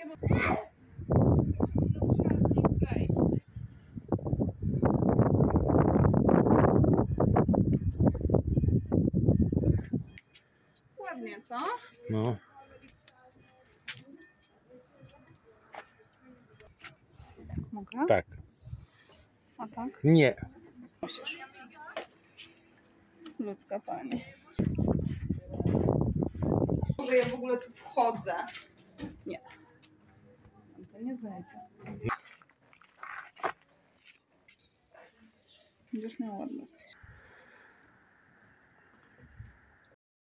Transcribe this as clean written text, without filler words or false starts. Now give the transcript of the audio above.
Ładnie, co? No. Mogę? Tak. A tak? Nie. Musisz. Ludzka pani. Może ja w ogóle tu wchodzę. Nie. To nie zejdę. Będziesz miał ładny styl.